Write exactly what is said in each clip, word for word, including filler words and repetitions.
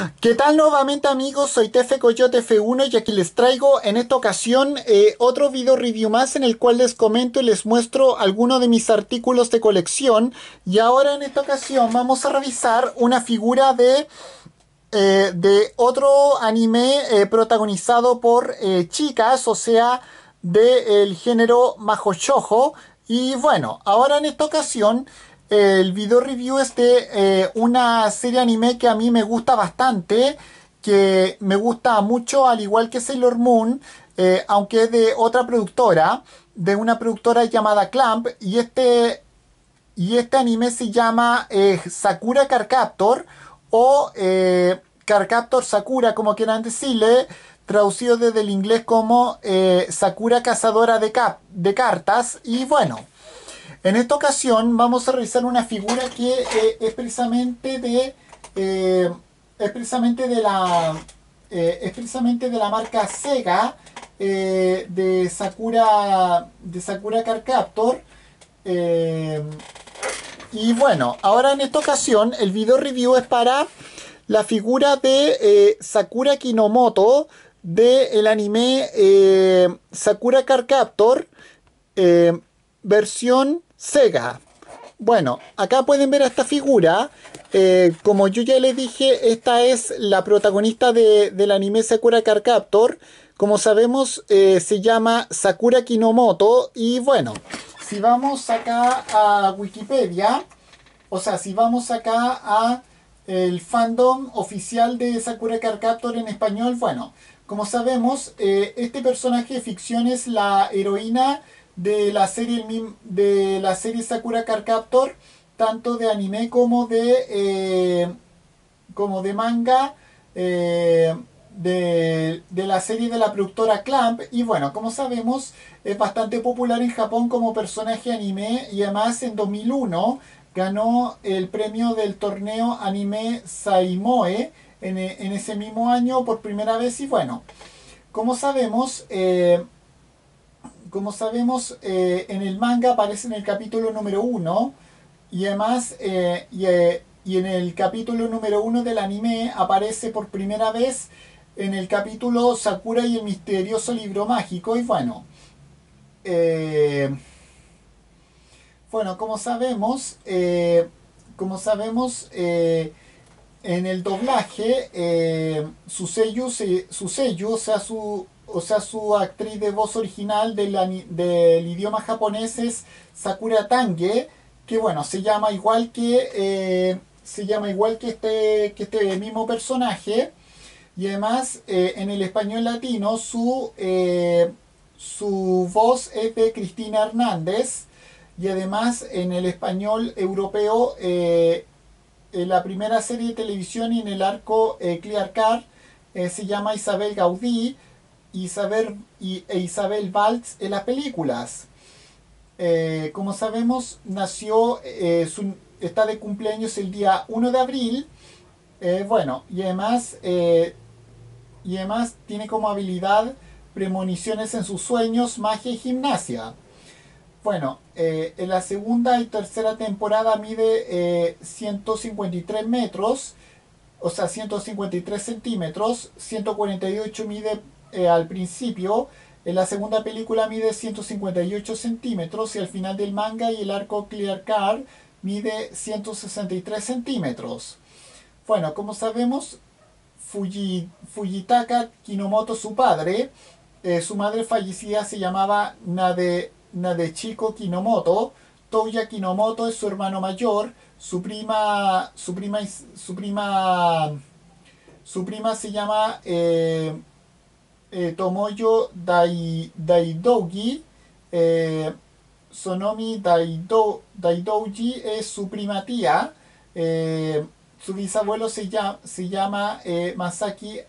¿Qué tal nuevamente amigos? Soy Tefe Coyote F uno y aquí les traigo en esta ocasión eh, otro video review más en el cual les comento y les muestro algunos de mis artículos de colección. Y ahora en esta ocasión vamos a revisar una figura de, eh, de otro anime eh, protagonizado por eh, chicas, o sea, del género Mahou Shoujo. Y bueno, ahora en esta ocasión el video review es de eh, una serie anime que a mí me gusta bastante, que me gusta mucho al igual que Sailor Moon, eh, aunque es de otra productora, de una productora llamada Clamp, y este, y este anime se llama eh, Sakura Card Captor o eh, Card Captor Sakura, como quieran decirle, traducido desde el inglés como eh, Sakura Cazadora de, cap de Cartas. Y bueno, en esta ocasión vamos a revisar una figura que eh, es precisamente de eh, es precisamente de la eh, es precisamente de la marca Sega, eh, de Sakura de Sakura Card Captor. eh, y bueno, ahora en esta ocasión el video review es para la figura de eh, Sakura Kinomoto del anime eh, Sakura Card Captor, eh, versión Sega. Bueno, acá pueden ver a esta figura. Eh, como yo ya les dije, esta es la protagonista de, del anime Sakura Card Captor. Como sabemos, eh, se llama Sakura Kinomoto. Y bueno, si vamos acá a Wikipedia, o sea, si vamos acá a el fandom oficial de Sakura Card Captor en español, bueno, como sabemos, eh, este personaje de ficción es la heroína de la serie de la serie Sakura Card Captor, tanto de anime como de eh, como de manga, eh, de, de la serie de la productora Clamp. Y bueno, como sabemos, es bastante popular en Japón como personaje anime, y además en dos mil uno ganó el premio del torneo anime Saimoe en, en ese mismo año por primera vez. Y bueno, como sabemos, eh, como sabemos, eh, en el manga aparece en el capítulo número uno, y además, eh, y, eh, y en el capítulo número uno del anime aparece por primera vez en el capítulo Sakura y el misterioso libro mágico. Y bueno, eh, bueno, como sabemos, eh, como sabemos, eh, en el doblaje, eh, su sello, su sello, o sea, su, o sea, su actriz de voz original del, del idioma japonés es Sakura Tange, que bueno, se llama igual que eh, se llama igual que este, que este mismo personaje. Y además, eh, en el español latino, su, eh, su voz es de Cristina Hernández. Y además, en el español europeo, eh, en la primera serie de televisión y en el arco eh, Clear Card, eh, se llama Isabel Gaudí, Isabel, y, e Isabel Valls en las películas. Eh, como sabemos, nació, eh, su, está de cumpleaños el día uno de abril. Eh, bueno, y además, eh, y además tiene como habilidad premoniciones en sus sueños, magia y gimnasia. Bueno, eh, en la segunda y tercera temporada mide eh, ciento cincuenta y tres metros, o sea, ciento cincuenta y tres centímetros, ciento cuarenta y ocho mide eh, al principio. En la segunda película mide ciento cincuenta y ocho centímetros, y al final del manga y el arco Clear Card mide ciento sesenta y tres centímetros. Bueno, como sabemos, Fuji, Fujitaka Kinomoto, su padre, eh, su madre fallecida se llamaba Nade, Nadechiko Kinomoto. Touya Kinomoto es su hermano mayor. Su prima, su prima, su prima, su prima se llama eh, eh, Tomoyo Dai, Daidougi. Eh, Sonomi Daido, Daidouji es su prima tía. Eh, su bisabuelo se llama, se llama eh, Masaki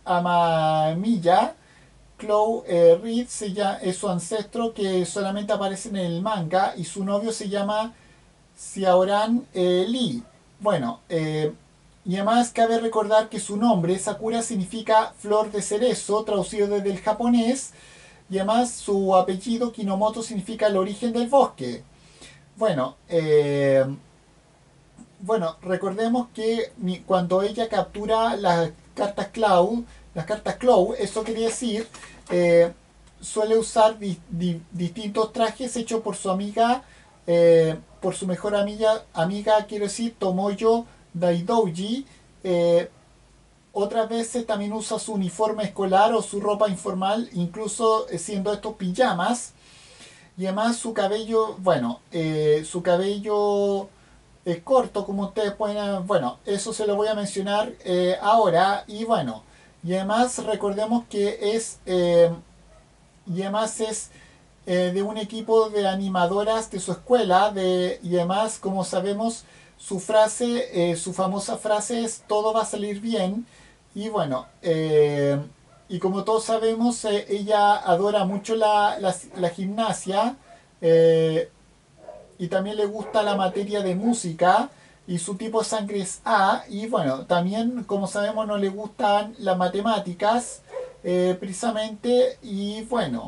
Amamiya. Chloe eh, Reed se llama, es su ancestro que solamente aparece en el manga, y su novio se llama Xiaoran eh, Lee. Bueno, eh, y además cabe recordar que su nombre, Sakura, significa flor de cerezo, traducido desde el japonés, y además su apellido, Kinomoto, significa el origen del bosque. Bueno, eh, bueno, recordemos que mi- cuando ella captura las cartas Claw, las cartas Claw, eso quiere decir, eh, suele usar di- di- distintos trajes hechos por su amiga, eh, por su mejor amiga, amiga, quiero decir, Tomoyo Daidouji. eh, Otras veces también usa su uniforme escolar o su ropa informal, incluso eh, siendo estos pijamas. Y además su cabello, bueno, eh, su cabello es corto, como ustedes pueden, bueno, eso se lo voy a mencionar eh, ahora. Y bueno, y además recordemos que es, eh, y además es eh, de un equipo de animadoras de su escuela, de, y además, como sabemos, su frase, eh, su famosa frase es todo va a salir bien. Y bueno, eh, y como todos sabemos, eh, ella adora mucho la, la, la gimnasia, eh, y también le gusta la materia de música, y su tipo de sangre es A. Y bueno, también, como sabemos, no le gustan las matemáticas, eh, precisamente. Y bueno,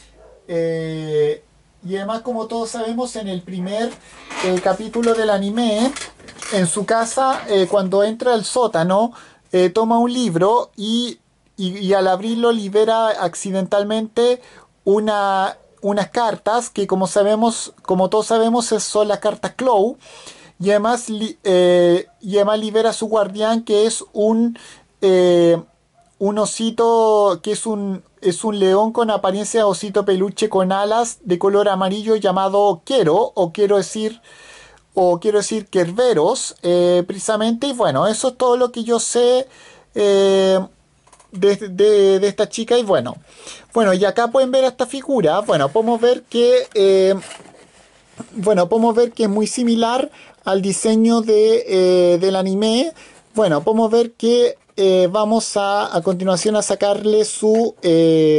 eh, y además, como todos sabemos, en el primer eh, capítulo del anime, en su casa, eh, cuando entra al sótano, eh, toma un libro y, y- y al abrirlo libera accidentalmente una, unas cartas que, como sabemos, como todos sabemos, es- son las cartas Claw. Y además, li- eh, y además libera a su guardián, que es un, eh, un osito, que es un, es un león con apariencia de osito peluche con alas de color amarillo llamado Quero, o quiero decir, o quiero decir Kerberos, eh, precisamente. Y bueno, eso es todo lo que yo sé eh, de, de- de esta chica. Y bueno, bueno, y acá pueden ver esta figura. Bueno, podemos ver que eh, bueno, podemos ver que es muy similar al diseño de, eh, del anime. Bueno, podemos ver que eh, vamos a, a continuación a sacarle su... eh,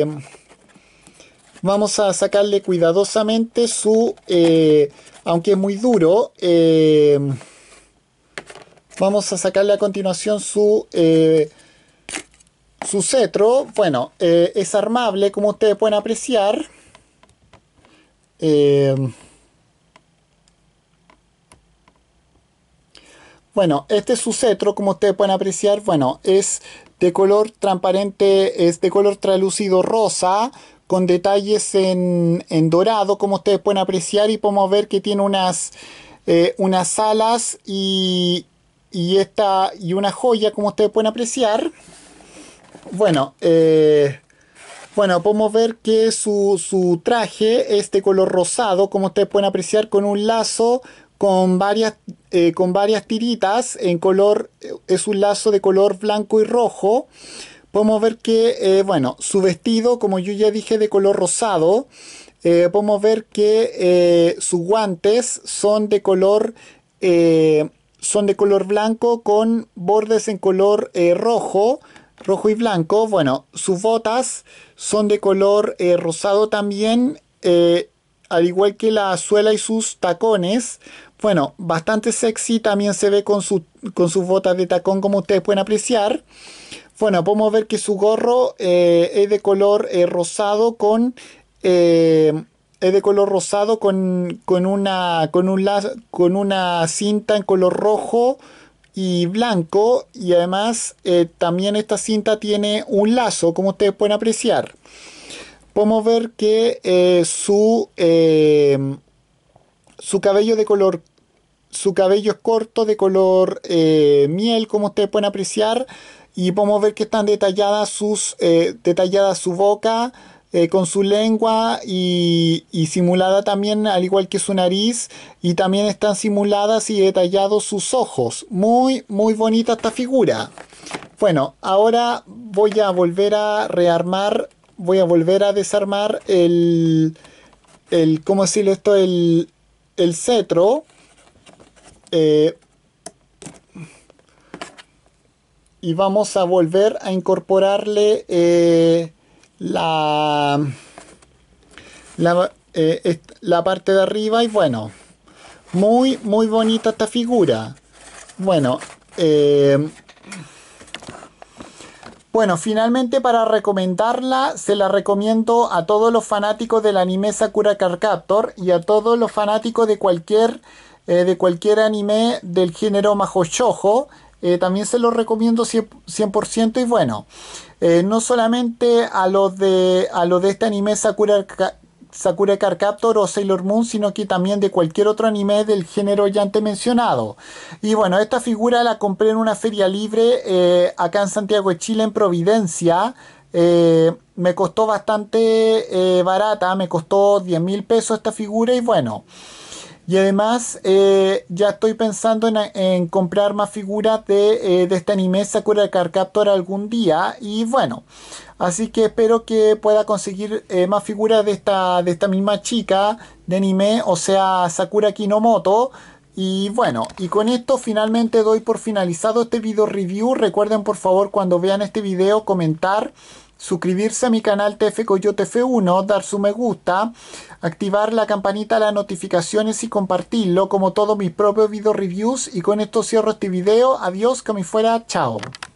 vamos a sacarle cuidadosamente su... eh, aunque es muy duro, eh, vamos a sacarle a continuación su... eh, su cetro. Bueno, eh, es armable, como ustedes pueden apreciar. Eh, Bueno, este es su cetro, como ustedes pueden apreciar. Bueno, es de color transparente, es de color translúcido rosa, con detalles en, en dorado, como ustedes pueden apreciar. Y podemos ver que tiene unas, eh, unas alas y, y, esta, y una joya, como ustedes pueden apreciar. Bueno, eh, bueno, podemos ver que su, su traje es de color rosado, como ustedes pueden apreciar, con un lazo con varias, eh, con varias tiritas en color, eh, es un lazo de color blanco y rojo. Podemos ver que, eh, bueno, su vestido, como yo ya dije, de color rosado. Eh, podemos ver que eh, sus guantes son de color, eh, son de color blanco con bordes en color eh, rojo, rojo y blanco. Bueno, sus botas son de color eh, rosado también, eh, al igual que la suela y sus tacones. Bueno, bastante sexy también se ve con, su, con sus botas de tacón, como ustedes pueden apreciar. Bueno, podemos ver que su gorro eh, es de color eh, rosado con... eh, es de color rosado con, con una, con, un la- con una cinta en color rojo y blanco. Y además eh, también esta cinta tiene un lazo, como ustedes pueden apreciar. Podemos ver que eh, su, eh, su cabello de color su cabello es corto, de color eh, miel, como ustedes pueden apreciar. Y podemos ver que están detalladas sus eh, detallada su boca eh, con su lengua y, y simulada también, al igual que su nariz. Y también están simuladas y detallados sus ojos. Muy, muy bonita esta figura. Bueno, ahora voy a volver a rearmar, voy a volver a desarmar el, el ¿cómo decirlo esto? El, el cetro. Eh, y vamos a volver a incorporarle eh, la, la, eh, est- la parte de arriba. Y bueno, muy muy bonita esta figura. Bueno, eh, bueno, finalmente, para recomendarla, se la recomiendo a todos los fanáticos del anime Sakura Card Captor y a todos los fanáticos de cualquier eh, de cualquier anime del género Mahou Shoujo. Eh, también se los recomiendo cien por ciento. Y bueno, eh, no solamente a los de a los de este anime Sakura, Sakura Card Captor o Sailor Moon, sino que también de cualquier otro anime del género ya antes mencionado. Y bueno, esta figura la compré en una feria libre eh, acá en Santiago de Chile, en Providencia. Eh, me costó bastante eh, barata, me costó diez mil pesos esta figura. Y bueno, y además eh, ya estoy pensando en, en comprar más figuras de, eh, de este anime Sakura Card Captor algún día. Y bueno, así que espero que pueda conseguir eh, más figuras de esta, de esta misma chica de anime, o sea, Sakura Kinomoto. Y bueno, y con esto finalmente doy por finalizado este video review. Recuerden por favor, cuando vean este video, comentar, suscribirse a mi canal T F Coyote F uno, dar su me gusta, activar la campanita de las notificaciones y compartirlo como todos mis propios video reviews. Y con esto cierro este video. Adiós, que me fuera, chao.